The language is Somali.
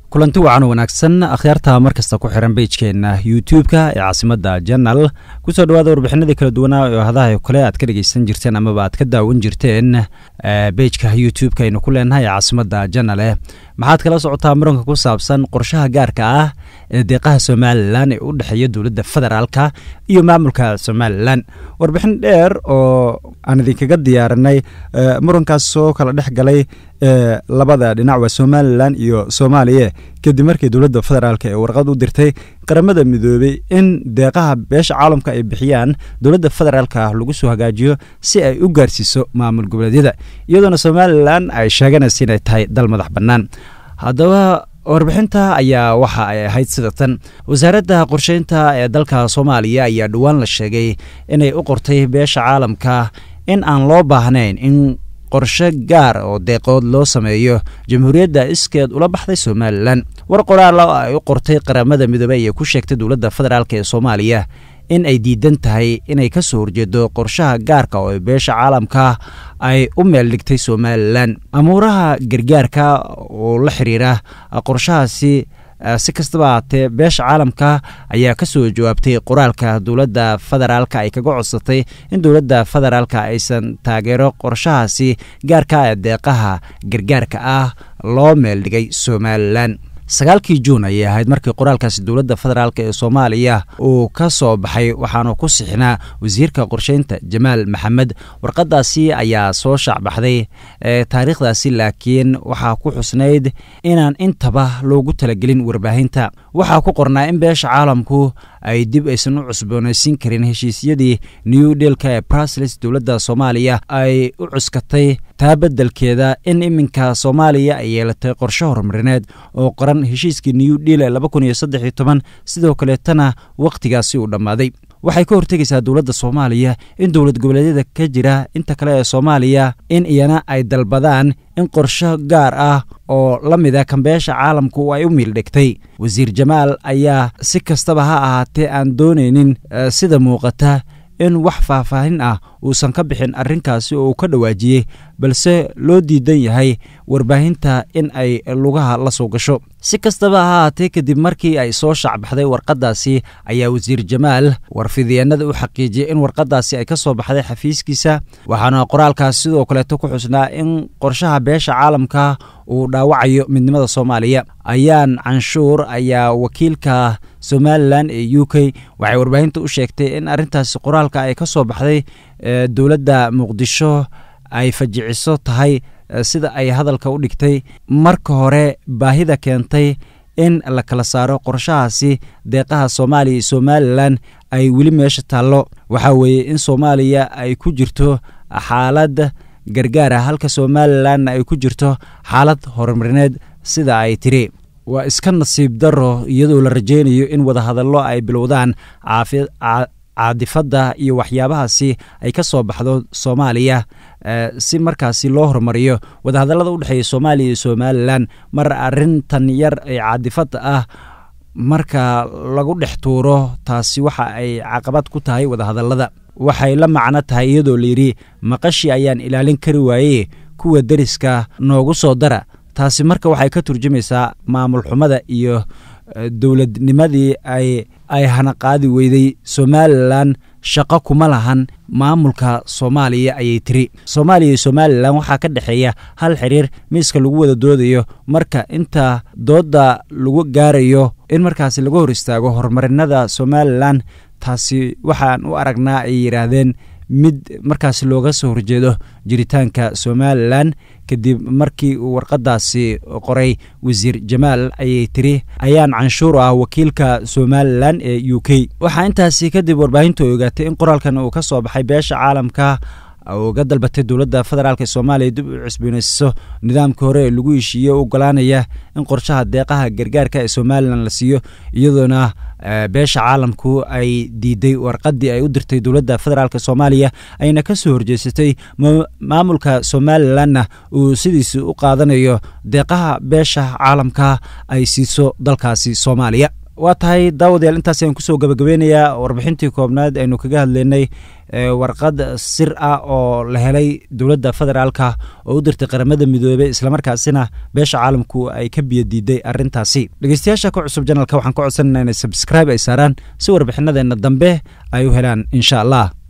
kulanti wacan wanaagsan akhyaarta markasta ku xiran page-keena YouTube-ka ee caasimada Channel ku soo dhawaada warbixinada kala duwan oo hadaha kale aad ka dhageysan jirteen ama aad ka daawan jirteen page-ka YouTube-ka ee ku leenahay caasimada Channel maxaad kala socotaa muranka ku saabsan qorshaha gaarka ah ee deeqaha Soomaaliland ee u dhaxeeya dawladda federaalka iyo maamulka Soomaaliland warbixin dheer oo aan idinkaga diyaarinay murankaas soo kala dhaxgalay labada dhinac waa Soomaaliland iyo Soomaaliya kadib markii dawladda federaalka ee warqad u dirtay qaramada midoobay in deeqaha beesha caalamka ay bixiyaan dawladda federaalka lagu soo hagaajiyo si ay u gaarsiiso maamul goboleedyada iyadoo Soomaaliland ay sheeganayso inay tahay dal madax bannaan haddaba warbixinta ayaa waxa ay ahayd sidatan wasaaradda qorsheynta ee dalka Soomaaliya ayaa dhawaan la sheegay inay u qortay beesha caalamka in aan loo baahnayn in qorshe gaar oo deeqood loo sameeyo jamhuuriyadda iskeed ula baxday Soomaaliland war qoraal ay u qortay qaramada midoobay ee ku sheegtay dawladda federaalka ee Soomaaliya in ay diidan tahay inay ka soo horjeedo qorshaha gaarka oo beesha caalamka ay u meel dhigtay Soomaaliland amuuraha gargaarka oo la xiriira qorshahaasi si kastaba ahaatee beesha caalamka ayaa ka soo jawaabtay qoraalka dawladda federaalka ay kaga codsatay in dawladda federaalka aysan taageero qorshahaasi gaarka ee deeqaha gargaarka ah loo meel dhigay Soomaaliland 9 Juun ayay ahayd markii qoraalkaasi dawladda federaalka ee Soomaaliya uu ka soo baxay waxaana ku sixnaa wasiirka qorsheynta Jamaal Maxamed warqadaasi ayaa soo shacbaxday taariikhdaasi laakiin waxa ku xusnayd inaan intaba loogu talagelin warbaahinta waxa ku qornaa in beesha caalamku ay dib aysan u cusboonaysiin karin heshiisyadii New Deal-ka ee Brussels dawladda Soomaaliya ay u cuskatay taabadalkeeda in iminka Soomaaliya ay yeelatay qorshe horumarineed oo qoran heshiiskii New Deal ee 2013 sidoo kale tana waqtigaasi uu dhamaaday waxay ka hortagaysaa dawladda Soomaaliya in dawlad goboleedyada ka jira inta kale ee Soomaaliya in iyana ay dalbadaan in qorshe gaar ah oo la mid ah kan beesha caalamku ay u meel dhigtay wasiir Jamaal ayaa si kastaba ha ahaatee aan doonaynin sida muuqata in wax faahfaahin ah uusan ka bixin arrinkaasi oo ka dhawaajiyay balse loo diidan yahay warbaahinta in ay lugaha la soo gasho si kastaba ha ahaatee kadib markii ay soo shacbaxday warqadaasi ayaa wasiir Jamaal warfidiyeenada u xaqiijiyay in warqadaasi ay ka soo baxday xafiiskiisa waxaana qoraalkaas sidoo kale ku xusnaa in qorshaha beesha caalamka uu dhaawacayo midnimada Soomaaliya ayaan canshuur ayaa wakiilka Soomaaliland ee UK waxay warbaahinta u sheegtay in arrintaasi qoraalka ay ka soo baxday dawladda Muqdisho ay fajiciso tahay sida ay hadalka u dhigtay marka hore baahida keentay in la kala saaro qorshahaasi deeqaha Soomaaliya iyo Soomaaliland ay weli meesha taalo waxa weeye in Soomaaliya ay ku jirto xaalad gargaar ah halka Soomaaliland ay ku jirto xaalad horumarineed sida ay tiri waa iska nasiib daro iyadoo la rajeynayo in wada hadallo ay bilowdaan caadifada iyo waxyaabahaasi ay ka soo baxdo Soomaaliya si markaasi loo horumariyo wada hadallada u dhaxeeya Soomaaliya iyo Soomaaliland mar arintan yar ee caadifada ah marka lagu dhex tuuro taasi waxa ay caqabad ku tahay wada hadallada waxay la macno tahay iyadoo leeri maqashi ayaan ilaalin kari waayay kuwa dariska noogu soo dara taasi marka waxay ka turjumaysaa maamul xumada iyo dawladnimadii ay hana qaadi weyday Soomaaliland shaqo kuma lahan maamulka Soomaaliya ayay tiri Soomaaliya iyo Soomaaliland waxa ka dhaxeeya hal xiriir miiska lagu wada doodayo marka inta dooda lagu gaarayo in markaasi lagu hor istaago horumarinada Soomaaliland taasi waxaan u aragnaa ay yiraahdeen mid markaas looga soo horjeedo jiritaanka Soomaaliland kadib markii uu warqadaasi qoray wasiir Jamaal ayay tiri ayaan canshuur ah wakiilka Soomaaliland ee UK waxa intaasi kadib warbaahintu ogaatay in qoraalkan uu ka soo baxay beesha caalamka oo uga dalbatay dawladda federaalka Soomaaliya dib u cusboonaysiiso nidaamka hore ee lagu heshiiyay oo ogolaanaya in qorshaha deeqaha gargaarka ee Soomaaliland la siiyo iyadoona beesha caalamku ay diiday warqadii ay u dirtay dawladda federaalka Soomaaliya ayna ka soo horjeesatay maamulka Soomaaliland uu sidiisa u qaadanayo deeqaha beesha caalamka ay siiso dalkaasi Soomaaliya waa tahay daawadayaal intaas ayaan kusoo gabagabeynayaa warbixintii koobnaad aynu kaga hadlaynay warqad sir ah oo la helay dowladda federaalka oo u dirtay qaramada midoobay islamarkaasina beesha caalamku ay ka biyadiiday arrintaasi. dhegeystayaasha ku cusub janalka waxaan ku codsanaynaa inay subscribe ay saaraan si warbixinadeena dambe ay u helaan insha allah.